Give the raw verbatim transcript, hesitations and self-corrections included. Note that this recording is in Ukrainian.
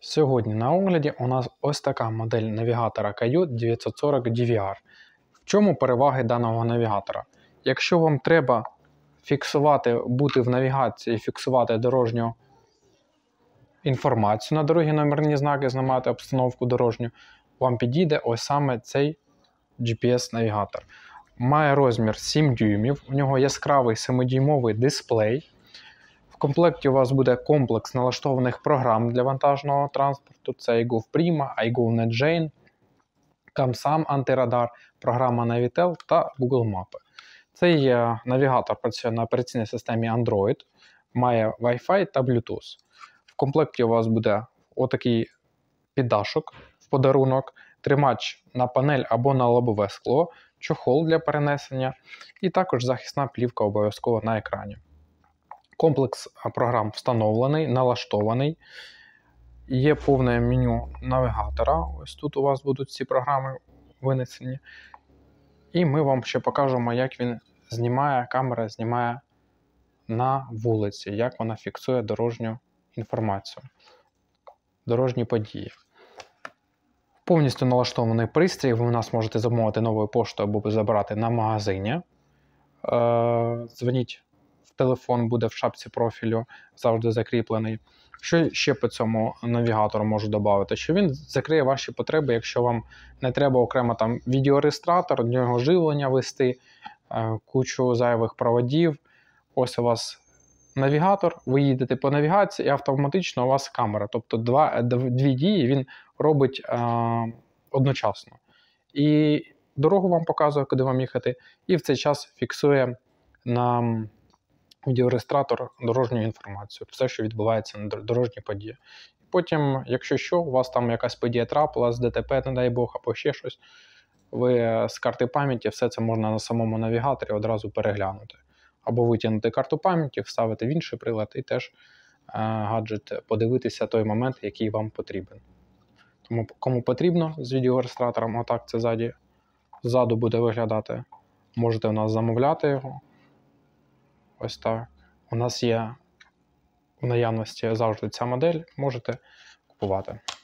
Сьогодні на огляді у нас ось така модель навігатора Кайот дев'ятсот сорок ді ві ар. В чому переваги даного навігатора? Якщо вам треба фіксувати, бути в навігації, фіксувати дорожню інформацію на дорогі, номерні знаки, знімати обстановку дорожню, вам підійде ось саме цей джі пі ес-навігатор. Має розмір сім дюймів, у нього яскравий семидюймовий дисплей. В комплекті у вас буде комплекс налаштованих програм для вантажного транспорту. Це iGo Prima, iGo NetJane, CamSam антирадар, програма Navitel та Google Мапи. Цей навігатор працює на операційній системі Android, має Wi-Fi та Bluetooth. В комплекті у вас буде отакий піддашок в подарунок, тримач на панель або на лобове скло, чохол для перенесення і також захисна плівка обов'язково на екрані. Комплекс програм встановлений, налаштований. Є повне меню навігатора. Ось тут у вас будуть ці програми винесені. І ми вам ще покажемо, як він знімає, камера знімає на вулиці, як вона фіксує дорожню інформацію, дорожні події. Повністю налаштований пристрій, ви у нас можете замовити новою поштою або забрати на магазині. Дзвоніть. Телефон буде в шапці профілю, завжди закріплений. Що ще по цьому навігатору можу додати? Що він закриє ваші потреби, якщо вам не треба окремо там відеореєстратор, до нього живлення вести, кучу зайвих проводів. Ось у вас навігатор, ви їдете по навігації і автоматично у вас камера. Тобто два, дві дії він робить е, одночасно. І дорогу вам показує, куди вам їхати, і в цей час фіксує на відеореєстратор дорожню інформацію, все, що відбувається на дорожній події. Потім, якщо що, у вас там якась подія трапилась, де те пе, не дай Бог, або ще щось, ви з карти пам'яті все це можна на самому навігаторі одразу переглянути. Або витягнути карту пам'яті, вставити в інший прилад і теж е, гаджет подивитися той момент, який вам потрібен. Тому кому потрібно з відеореєстратором, отак це ззаді, ззаду буде виглядати, можете у нас замовляти його. Ось так. У нас є в наявності завжди ця модель, можете купувати.